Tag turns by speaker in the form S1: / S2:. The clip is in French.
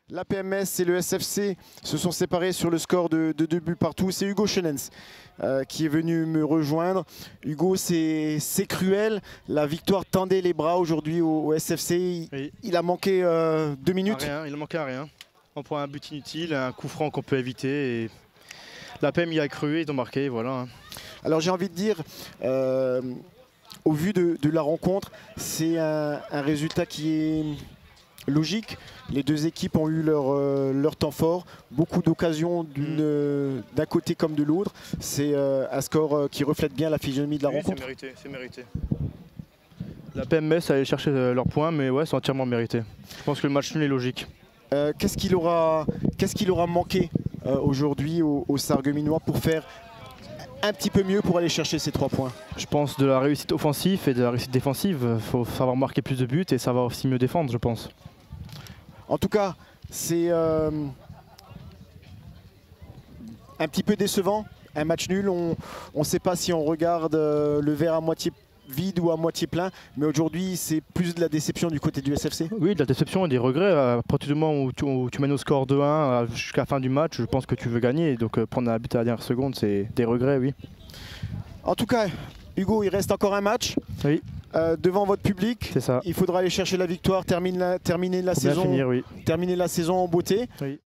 S1: La PMS et le SFC se sont séparés sur le score de 2 buts partout. C'est Hugo Chenens qui est venu me rejoindre. Hugo, c'est cruel. La victoire tendait les bras aujourd'hui au SFC.
S2: Oui.
S1: Il a manqué 2 minutes.
S2: Rien, il a manqué à rien. On prend un but inutile, un coup franc qu'on peut éviter. Et la PM y a cru et ils ont marqué. Voilà.
S1: Alors j'ai envie de dire, au vu de la rencontre, c'est un résultat qui est logique. Les deux équipes ont eu leur temps fort, beaucoup d'occasions d'un côté comme de l'autre. C'est un score qui reflète bien la physionomie de la rencontre.
S2: C'est mérité. La PMS allait chercher leurs points, mais ouais, c'est entièrement mérité. Je pense que le match nul est logique.
S1: Qu'est-ce qu'il aura manqué aujourd'hui au Sarregueminois pour faire un petit peu mieux pour aller chercher ces 3 points?
S2: Je pense de la réussite offensive et de la réussite défensive. Il faut savoir marquer plus de buts et savoir aussi mieux défendre, je pense.
S1: En tout cas, c'est un petit peu décevant, un match nul. On ne sait pas si on regarde le verre à moitié vide ou à moitié plein, mais aujourd'hui c'est plus de la déception du côté du SFC.
S2: Oui, de la déception et des regrets. À partir du moment où tu mènes au score 2-1 jusqu'à la fin du match, je pense que tu veux gagner. Donc prendre un but à la dernière seconde, c'est des regrets, oui.
S1: En tout cas, Hugo, il reste encore un match.
S2: Oui.
S1: Devant votre public,
S2: C'est ça.
S1: Il faudra aller chercher la victoire, terminer la
S2: Pour bien
S1: saison,
S2: finir, oui.
S1: terminer la saison en beauté.
S2: Oui.